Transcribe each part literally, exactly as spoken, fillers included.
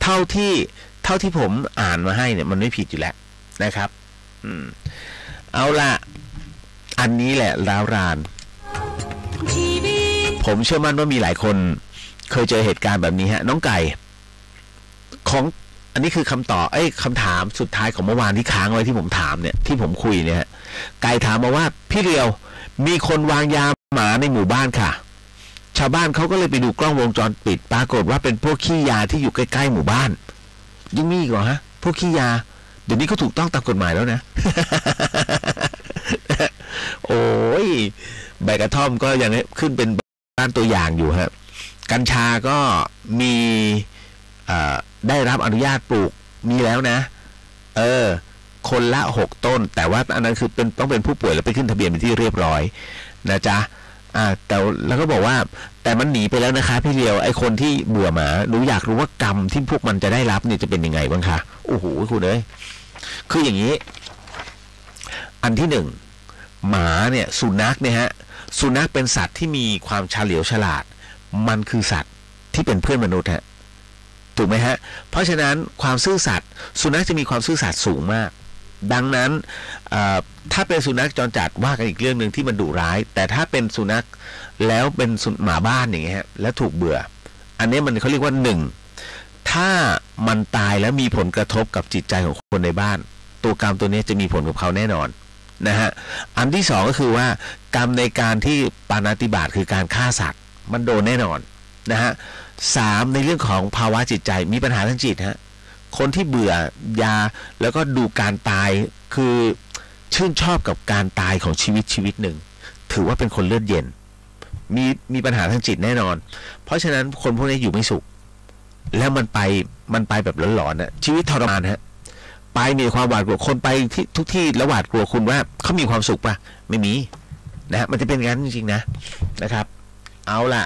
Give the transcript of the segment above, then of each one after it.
ท่าที่เท่าที่ผมอ่านมาให้เนี่ยมันไม่ผิดอยู่แล้วนะครับอืมเอาละอันนี้แหละร้าวรานผมเชื่อมั่นว่ามีหลายคนเคยเจอเหตุการณ์แบบนี้ฮะน้องไก่ของอันนี้คือคำตอบไอ้คำถามสุดท้ายของเมื่อวานที่ค้างไว้ที่ผมถามเนี่ยที่ผมคุยเนี่ยฮะไก่ถามมาว่าพี่เรียวมีคนวางยาหมาในหมู่บ้านค่ะชาวบ้านเขาก็เลยไปดูกล้องวงจรปิดปรากฏว่าเป็นพวกขี้ยาที่อยู่ใกล้ๆหมู่บ้านยังมีอีกเหรอฮะพวกขี้ยาเดี๋ยวนี้ก็ถูกต้องตามกฎหมายแล้วนะ โอ้ยใบกระท่อมก็ยังขึ้นเป็นบ้านตัวอย่างอยู่ฮะกัญชาก็มีได้รับอนุญาตปลูกมีแล้วนะเออคนละหกต้นแต่ว่าอันนั้นคือเป็นต้องเป็นผู้ป่วยแล้วไปขึ้นทะเบียนเป็นที่เรียบร้อยนะจ๊ะอ่าแต่แล้วก็บอกว่าแต่มันหนีไปแล้วนะคะพี่เลียวไอ้คนที่เบื่อหมาหนูอยากรู้ว่ากรรมที่พวกมันจะได้รับเนี่ยจะเป็นยังไงบ้างคะโอ้โหคุณเอ้ยคืออย่างนี้อันที่หนึ่งหมาเนี่ยสุนัขเนี่ยฮะสุนัขเป็นสัตว์ที่มีความเฉลียวฉลาดมันคือสัตว์ที่เป็นเพื่อนมนุษย์ฮะถูกไหมฮะเพราะฉะนั้นความซื่อสัตย์สุนัขจะมีความซื่อสัตย์สูงมากดังนั้นถ้าเป็นสุนัขจรจัดว่ากันอีกเรื่องหนึ่งที่มันดุร้ายแต่ถ้าเป็นสุนัขแล้วเป็นหมาบ้านอย่างเงี้ยแล้วถูกเบื่ออันนี้มันเขาเรียกว่าหนึ่งถ้ามันตายแล้วมีผลกระทบกับจิตใจของคนในบ้านตัวกรรมตัวนี้จะมีผลกับเขาแน่นอนนะฮะอันที่สองก็คือว่ากรรมในการที่ปาณาติบาตคือการฆ่าสัตว์มันโดนแน่นอนนะฮะสามในเรื่องของภาวะจิตใจมีปัญหาทางจิตฮะคนที่เบื่อยาแล้วก็ดูการตายคือชื่นชอบกับการตายของชีวิตชีวิตหนึ่งถือว่าเป็นคนเลือดเย็นมีมีปัญหาทางจิตแน่นอนเพราะฉะนั้นคนพวกนี้อยู่ไม่สุขแล้วมันไปมันไปแบบหลอนๆนะชีวิตทรมานฮะไปมีความหวาดกลัวคนไปที่ทุกที่แล้วหวาดกลัวคุณว่าเขามีความสุขปะไม่มีนะฮะมันจะเป็นงั้นจริงๆนะนะครับเอาล่ะ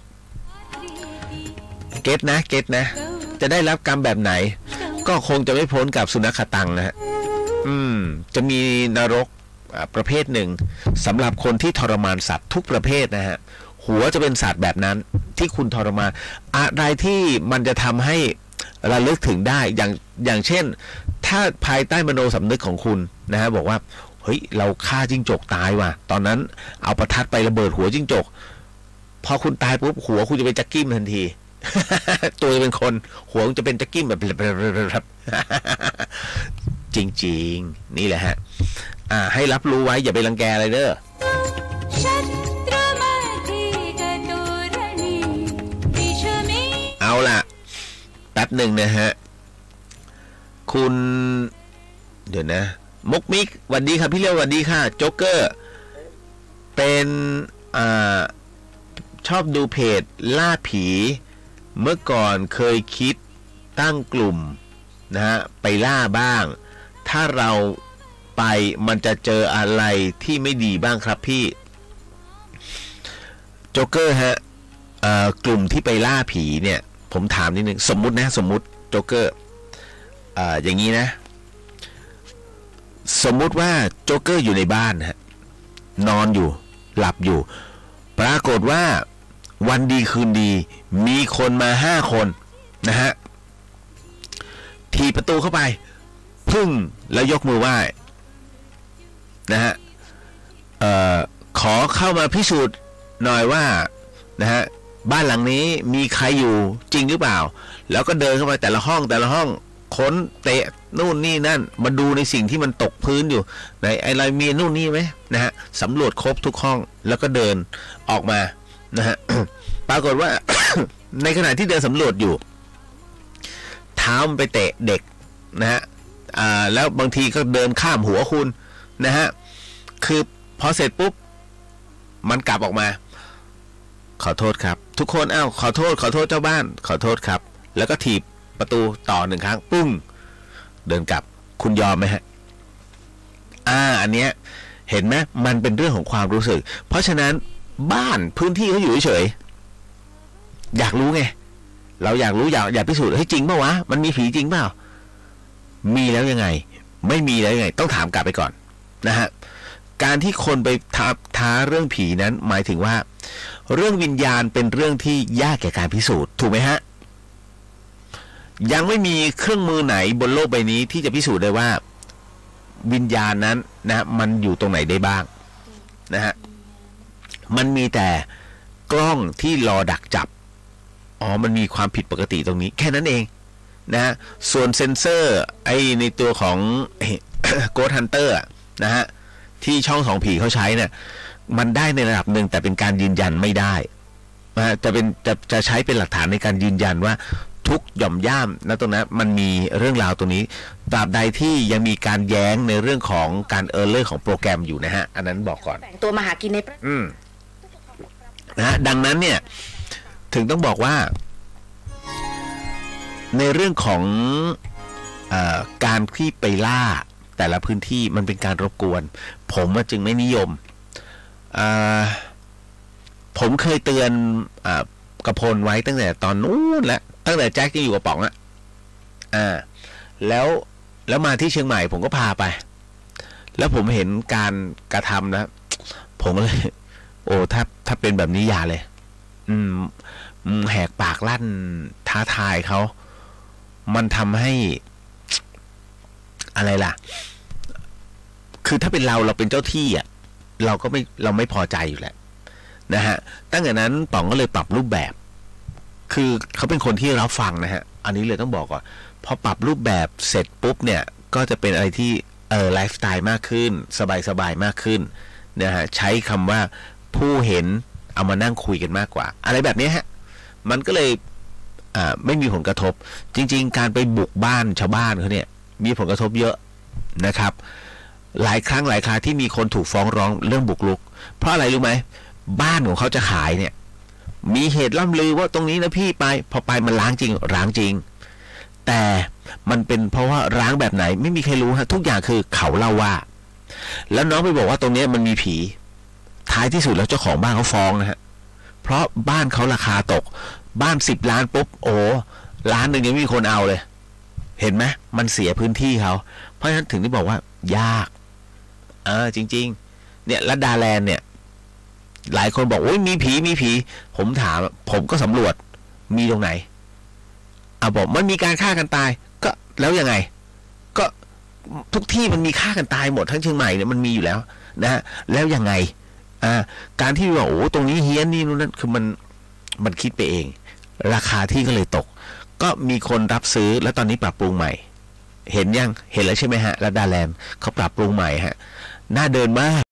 เก็ตนะเก็ตนะจะได้รับกรรมแบบไหนก็คงจะไม่พ้นกับสุนัขตังนะฮะอืมจะมีนรกประเภทหนึ่งสำหรับคนที่ทรมานสัตว์ทุกประเภทนะฮะหัวจะเป็นสัตว์แบบนั้นที่คุณทรมานอะไรที่มันจะทำให้ระลึกถึงได้อย่างอย่างเช่นถ้าภายใต้มโนสำนึกของคุณนะฮะบอกว่าเฮ้ยเราฆ่าจิ้งจกตายว่ะตอนนั้นเอาประทัดไประเบิดหัวจิ้งจกพอคุณตายปุ๊บหัวคุณจะเป็นจักกิ้มทันทีตัวจะเป็นคนหัวจะเป็นจักกิ้มแบบจริงๆนี่แหละฮะอ่าให้รับรู้ไว้อย่าไปรังแกอะไรเด้อเอาล่ะแป๊บหนึ่งนะฮะคุณเดี๋ยวนะมุกมิกสวัสดีครับพี่เลี้ยวสวัสดีค่ะโจ๊กเกอร์เป็นอ่าชอบดูเพจล่าผีเมื่อก่อนเคยคิดตั้งกลุ่มนะฮะไปล่าบ้างถ้าเราไปมันจะเจออะไรที่ไม่ดีบ้างครับพี่โจ๊กเกอร์ฮะกลุ่มที่ไปล่าผีเนี่ยผมถามนิดนึงสมมุตินะสมมุติโจ๊กเกอร์อ่าอย่างนี้นะสมมุติว่าโจ๊กเกอร์อยู่ในบ้านฮะนอนอยู่หลับอยู่ปรากฏว่าวันดีคืนดีมีคนมาห้าคนนะฮะถีบประตูเข้าไปพึ่งแล้วยกมือไหว้นะฮะเอ่อขอเข้ามาพิสูจน์หน่อยว่านะฮะบ้านหลังนี้มีใครอยู่จริงหรือเปล่าแล้วก็เดินเข้าไปแต่ละห้องแต่ละห้องค้นเตะนู่นนี่นั่นมาดูในสิ่งที่มันตกพื้นอยู่ในอะไรมีนู่นนี่ไหมนะฮะสำรวจครบทุกห้องแล้วก็เดินออกมานะฮะ ปรากฏว่า ในขณะที่เดินสำรวจอยู่เท้ามันไปเตะเด็กนะฮะอ่าแล้วบางทีก็เดินข้ามหัวคุณนะฮะคือพอเสร็จปุ๊บมันกลับออกมาขอโทษครับทุกคนอ้าวขอโทษขอโทษเจ้าบ้านขอโทษครับแล้วก็ถีบประตูต่อหนึ่งครั้งปุ้งเดินกลับคุณยอมไหมฮะอ่าอันเนี้ยเห็นไหมมันเป็นเรื่องของความรู้สึกเพราะฉะนั้นบ้านพื้นที่เขาอยู่เฉยอยากรู้ไงเราอยากรู้อยากอยากพิสูจน์ให้จริงเปล่าวะมันมีผีจริงเปล่ามีแล้วยังไงไม่มีแล้วยังไงต้องถามกลับไปก่อนนะฮะการที่คนไปท้าท้าเรื่องผีนั้นหมายถึงว่าเรื่องวิญญาณเป็นเรื่องที่ยากแก่การพิสูจน์ถูกไหมฮะยังไม่มีเครื่องมือไหนบนโลกใบนี้ที่จะพิสูจน์ได้ว่าวิญญาณนั้นนะมันอยู่ตรงไหนได้บ้างนะฮะมันมีแต่กล้องที่รอดักจับอ๋อมันมีความผิดปกติตรงนี้แค่นั้นเองนะฮะส่วนเซนเซอร์ไอในตัวของ Ghost Hunter นะฮะที่ช่องสองผีเขาใช้เนี่ยมันได้ในระดับหนึ่งแต่เป็นการยืนยันไม่ได้นะจะเป็นจะจะใช้เป็นหลักฐานในการยืนยันว่าทุกหย่อมย่ามนะตรงนั้นมันมีเรื่องราวตรงนี้ตราบใดที่ยังมีการแย้งในเรื่องของการเออร์เลอร์ของโปรแกรมอยู่นะฮะอันนั้นบอกก่อนแต่งตัวมาหากินในอืมนะฮะดังนั้นเนี่ยถึงต้องบอกว่าในเรื่องของเอ่อการที่ไปล่าแต่ละพื้นที่มันเป็นการรบกวนผมจึงไม่นิยมผมเคยเตือนกระพลไว้ตั้งแต่ตอนนู้นแล้วตั้งแต่แจ็คยังอยู่กับป๋องอะอ่าแล้วแล้วมาที่เชียงใหม่ผมก็พาไปแล้วผมเห็นการกระทำนะผมก็เลยโอ้ถ้าถ้าเป็นแบบนี้อย่าเลยอืมแหกปากลั่นท้าทายเขามันทำให้อะไรล่ะคือถ้าเป็นเราเราเป็นเจ้าที่อ่ะเราก็ไม่เราไม่พอใจอยู่แล้วนะฮะตั้งแต่นั้นป๋องก็เลยปรับรูปแบบคือเขาเป็นคนที่รับฟังนะฮะอันนี้เลยต้องบอกก่อนพอปรับรูปแบบเสร็จปุ๊บเนี่ยก็จะเป็นอะไรที่เออไลฟ์สไตล์มากขึ้นสบายๆมากขึ้นนะฮะใช้คำว่าผู้เห็นเอามานั่งคุยกันมากกว่าอะไรแบบนี้ฮะมันก็เลยอ่าไม่มีผลกระทบจริงๆการไปบุกบ้านชาวบ้านเขาเนี่ยมีผลกระทบเยอะนะครับหลายครั้งหลายคราที่มีคนถูกฟ้องร้องเรื่องบุกรุกเพราะอะไรรู้ไหมบ้านของเขาจะขายเนี่ยมีเหตุล่ำลือว่าตรงนี้นะพี่ไปพอไปมันล้างจริงล้างจริงแต่มันเป็นเพราะว่าล้างแบบไหนไม่มีใครรู้ฮะทุกอย่างคือเขาเล่าว่าแล้วน้องไปบอกว่าตรงนี้มันมีผีท้ายที่สุดแล้วเจ้าของบ้านเขาฟ้องนะฮะเพราะบ้านเขาราคาตกบ้านสิบล้านปุ๊บโอ้ล้านหนึ่งยังไม่มีคนเอาเลยเห็นไหมมันเสียพื้นที่เขาเพราะฉะนั้นถึงที่บอกว่ายากเออจริงๆเนี่ยลัดดาแลนด์เนี่ยหลายคนบอกโอ้ยมีผีมีผีผมถามผมก็สำรวจมีตรงไหนอ่ะบอกมันมีการฆ่ากันตายก็แล้วยังไงก็ทุกที่มันมีฆ่ากันตายหมดทั้งเชียงใหม่เนี่ยมันมีอยู่แล้วนะฮะแล้วยังไงอ่าการที่ว่าโอ้ตรงนี้เฮี้ยนนี่นู่นนั่นคือมันมันคิดไปเองราคาที่ก็เลยตกก็มีคนรับซื้อแล้วตอนนี้ปรับปรุงใหม่เห็นยังเห็นแล้วใช่ไหมฮะลัดดาแลนด์เขาปรับปรุงใหม่ฮะน่าเดินมาก